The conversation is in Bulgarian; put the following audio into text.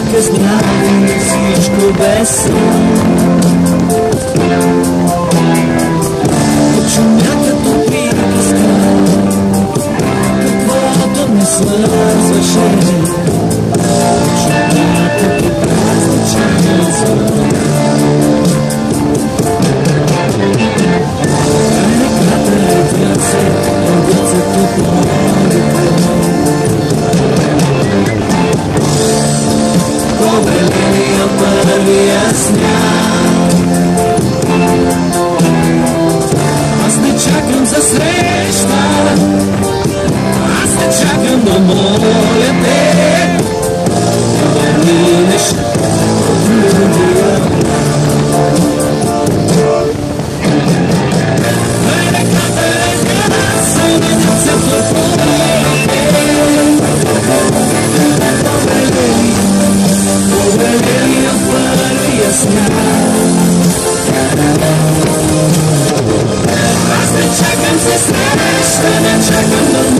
Нека здрави всичко без сон. Очумя като приказка, каквото ме свързваше. Очумя като празничен звън. Реката въртя се, огъцето повеления първия сняг. Аз не чакам за среща, аз не чакам да моля те да минеш от другия. Реката въртя се, огъцето повеления първия сняг. Аз не чакам за среща, не чакам да